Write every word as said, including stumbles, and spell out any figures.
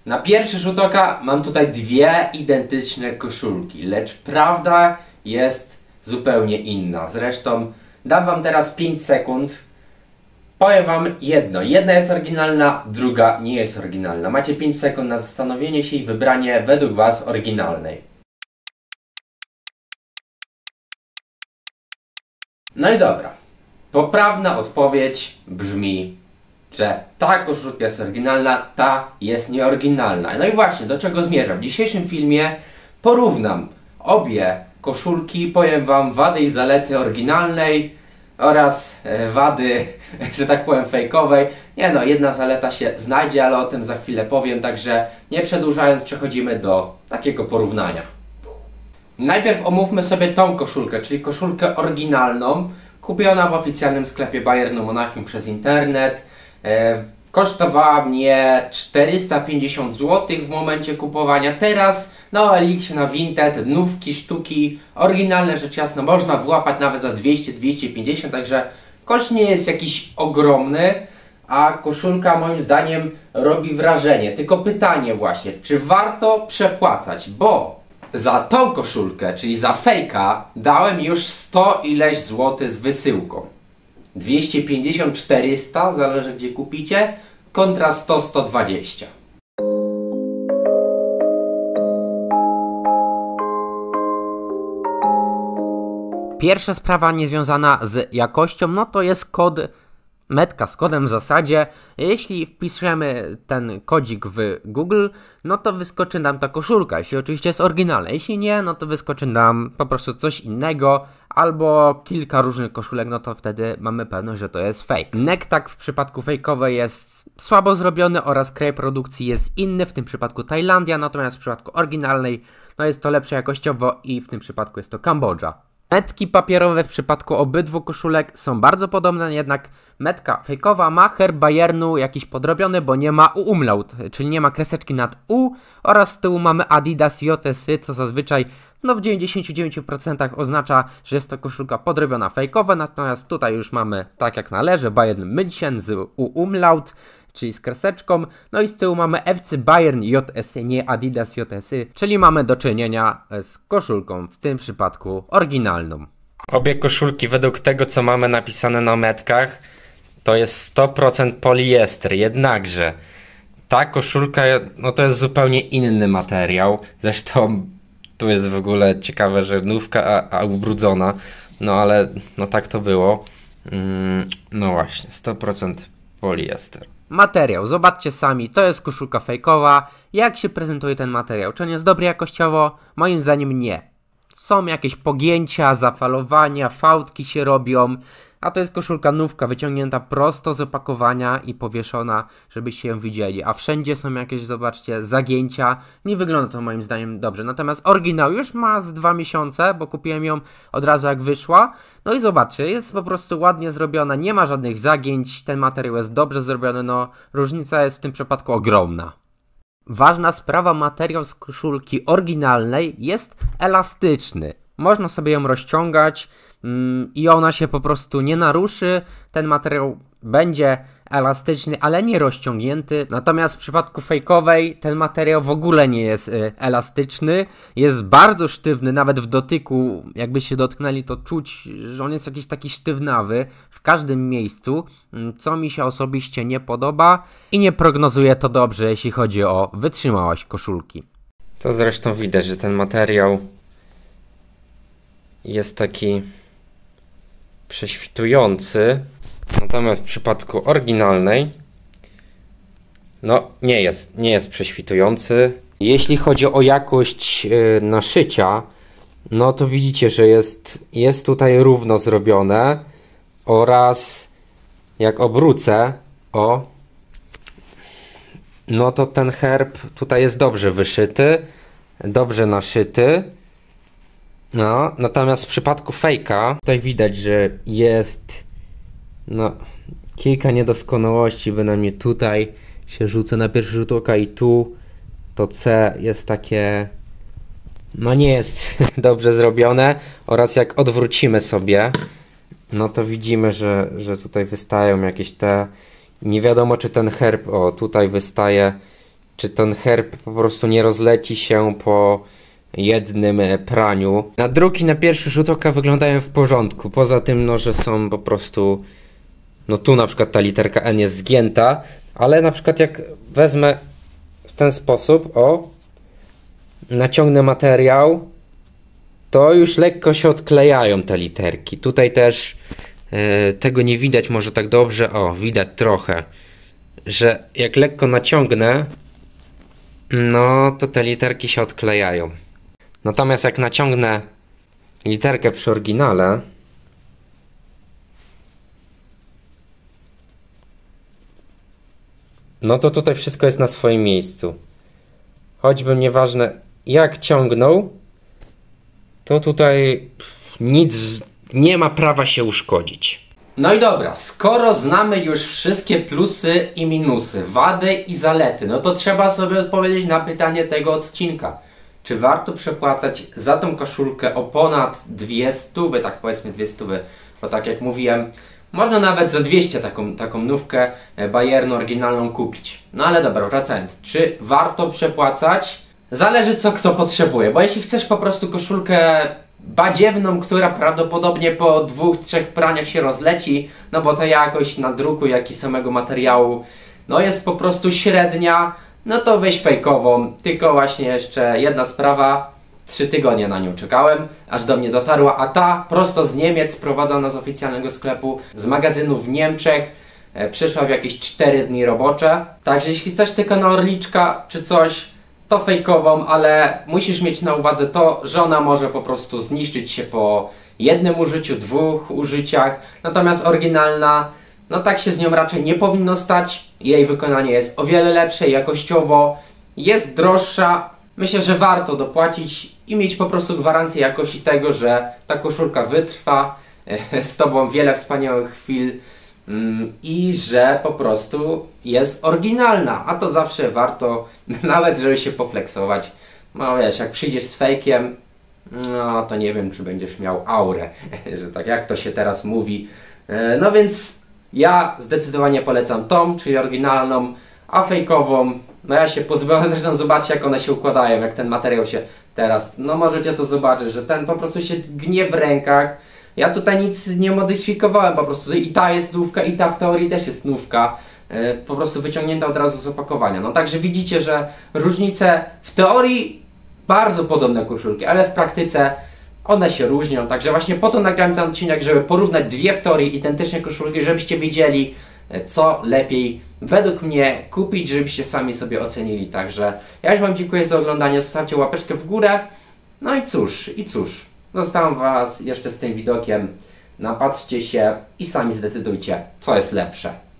Na pierwszy rzut oka mam tutaj dwie identyczne koszulki, lecz prawda jest zupełnie inna. Zresztą dam wam teraz pięć sekund. Powiem wam jedno. Jedna jest oryginalna, druga nie jest oryginalna. Macie pięć sekund na zastanowienie się i wybranie według was oryginalnej. No i dobra. Poprawna odpowiedź brzmi, że ta koszulka jest oryginalna, ta jest nieoryginalna. No i właśnie, do czego zmierzam? W dzisiejszym filmie porównam obie koszulki, powiem wam wady i zalety oryginalnej oraz e, wady, że tak powiem, fejkowej. Nie no, jedna zaleta się znajdzie, ale o tym za chwilę powiem, także nie przedłużając przechodzimy do takiego porównania. Najpierw omówmy sobie tą koszulkę, czyli koszulkę oryginalną, kupiona w oficjalnym sklepie Bayernu Monachium przez internet. E, kosztowała mnie czterysta pięćdziesiąt złotych w momencie kupowania. Teraz na O L X, na Vinted, nówki, sztuki, oryginalne rzecz jasna można włapać nawet za dwieście do dwiestu pięćdziesięciu, także koszt nie jest jakiś ogromny, a koszulka moim zdaniem robi wrażenie. Tylko pytanie właśnie, czy warto przepłacać, bo za tą koszulkę, czyli za fejka, dałem już sto ileś złotych z wysyłką. dwieście pięćdziesiąt do czterystu, zależy gdzie kupicie, kontra sto do stu dwudziestu. Pierwsza sprawa niezwiązana z jakością, no to jest kod metka z kodem w zasadzie. Jeśli wpiszemy ten kodzik w Google, no to wyskoczy nam ta koszulka, jeśli oczywiście jest oryginalna. Jeśli nie, no to wyskoczy nam po prostu coś innego, albo kilka różnych koszulek, no to wtedy mamy pewność, że to jest fake. Nektak w przypadku fejkowej jest słabo zrobiony oraz kraj produkcji jest inny, w tym przypadku Tajlandia, natomiast w przypadku oryginalnej no jest to lepsze jakościowo i w tym przypadku jest to Kambodża. Metki papierowe w przypadku obydwu koszulek są bardzo podobne, jednak metka fejkowa ma herb Bayernu jakiś podrobiony, bo nie ma umlaut, czyli nie ma kreseczki nad U, oraz z tyłu mamy Adidas J S Y, co zazwyczaj no w dziewięćdziesięciu dziewięciu procentach oznacza, że jest to koszulka podrobiona fejkowa, natomiast tutaj już mamy tak jak należy Bayern München z U umlaut, czyli z kreseczką, no i z tyłu mamy F C Bayern J S Y, nie Adidas J S Y, czyli mamy do czynienia z koszulką, w tym przypadku oryginalną. Obie koszulki według tego, co mamy napisane na metkach, to jest sto procent poliester, jednakże ta koszulka, no to jest zupełnie inny materiał, zresztą tu jest w ogóle ciekawe, że nówka, a, a ubrudzona, no ale no tak to było, mm, no właśnie, sto procent poliester. Materiał, zobaczcie sami, to jest koszulka fejkowa. Jak się prezentuje ten materiał? Czy on jest dobry jakościowo? Moim zdaniem nie. Są jakieś pogięcia, zafalowania, fałdki się robią, a to jest koszulka nówka wyciągnięta prosto z opakowania i powieszona, żebyście ją widzieli. A wszędzie są jakieś, zobaczcie, zagięcia. Nie wygląda to moim zdaniem dobrze. Natomiast oryginał już ma z dwa miesiące, bo kupiłem ją od razu jak wyszła. No i zobaczcie, jest po prostu ładnie zrobiona, nie ma żadnych zagięć, ten materiał jest dobrze zrobiony, no różnica jest w tym przypadku ogromna. Ważna sprawa, materiał z koszulki oryginalnej jest elastyczny. Można sobie ją rozciągać mm, i ona się po prostu nie naruszy. Ten materiał będzie elastyczny, ale nie rozciągnięty. Natomiast w przypadku fejkowej ten materiał w ogóle nie jest y, elastyczny. Jest bardzo sztywny, nawet w dotyku, jakby się dotknęli, to czuć, że on jest jakiś taki sztywnawy w każdym miejscu, co mi się osobiście nie podoba i nie prognozuje to dobrze, jeśli chodzi o wytrzymałość koszulki. To zresztą widać, że ten materiał jest taki prześwitujący, natomiast w przypadku oryginalnej no nie jest, nie jest prześwitujący. Jeśli chodzi o jakość yy, naszycia, no to widzicie, że jest, jest tutaj równo zrobione oraz jak obrócę, o, no to ten herb tutaj jest dobrze wyszyty, dobrze naszyty. No, natomiast w przypadku fejka tutaj widać, że jest no kilka niedoskonałości, bynajmniej tutaj się rzuca na pierwszy rzut oka i tu to C jest takie, no nie jest dobrze zrobione, oraz jak odwrócimy sobie, no to widzimy, że, że tutaj wystają jakieś te, nie wiadomo czy ten herb, o tutaj wystaje czy ten herb po prostu nie rozleci się po jednym praniu. Na drugi, na pierwszy rzut oka wyglądają w porządku. Poza tym, no, że są po prostu... No tu na przykład ta literka N jest zgięta, ale na przykład jak wezmę w ten sposób, o, naciągnę materiał, to już lekko się odklejają te literki. Tutaj też yy, tego nie widać może tak dobrze, o, widać trochę, że jak lekko naciągnę, no to te literki się odklejają. Natomiast jak naciągnę literkę przy oryginale, no to tutaj wszystko jest na swoim miejscu. Choćby nieważne jak ciągnął, to tutaj nic nie ma prawa się uszkodzić. No i dobra, skoro znamy już wszystkie plusy i minusy, wady i zalety, no to trzeba sobie odpowiedzieć na pytanie tego odcinka. Czy warto przepłacać za tą koszulkę o ponad dwie stówy, tak powiedzmy dwie stówy, bo tak jak mówiłem, można nawet za dwieście taką, taką nówkę Bayernu oryginalną kupić. No ale dobra, wracając. Czy warto przepłacać? Zależy co kto potrzebuje, bo jeśli chcesz po prostu koszulkę badziewną, która prawdopodobnie po dwóch, trzech praniach się rozleci, no bo ta jakość nadruku, jak i samego materiału, no jest po prostu średnia, no to weź fejkową. Tylko właśnie jeszcze jedna sprawa, trzy tygodnie na nią czekałem, aż do mnie dotarła, a ta prosto z Niemiec, sprowadzona z oficjalnego sklepu, z magazynu w Niemczech, e, przyszła w jakieś cztery dni robocze. Także jeśli chcesz tylko na orliczka czy coś, to fejkową, ale musisz mieć na uwadze to, że ona może po prostu zniszczyć się po jednym użyciu, dwóch użyciach, natomiast oryginalna, no tak się z nią raczej nie powinno stać. Jej wykonanie jest o wiele lepsze jakościowo, jest droższa. Myślę, że warto dopłacić i mieć po prostu gwarancję jakości tego, że ta koszulka wytrwa z Tobą wiele wspaniałych chwil mm, i że po prostu jest oryginalna, a to zawsze warto, nawet żeby się poflexować. No wiesz, jak przyjdziesz z fejkiem, no to nie wiem, czy będziesz miał aurę, że tak jak to się teraz mówi. No więc ja zdecydowanie polecam tą, czyli oryginalną, a fejkową, no ja się pozbyłem, zresztą zobaczcie jak one się układają, jak ten materiał się teraz, no możecie to zobaczyć, że ten po prostu się gnie w rękach. Ja tutaj nic nie modyfikowałem, po prostu i ta jest nówka, i ta w teorii też jest nówka, yy, po prostu wyciągnięta od razu z opakowania. No także widzicie, że różnice w teorii bardzo podobne koszulki, ale w praktyce one się różnią, także właśnie po to nagrałem ten odcinek, żeby porównać dwie w teorii identyczne koszulki, żebyście wiedzieli, co lepiej według mnie kupić, żebyście sami sobie ocenili. Także ja już Wam dziękuję za oglądanie, zostawcie łapeczkę w górę. No i cóż, i cóż, zostawiam Was jeszcze z tym widokiem. Napatrzcie się i sami zdecydujcie, co jest lepsze.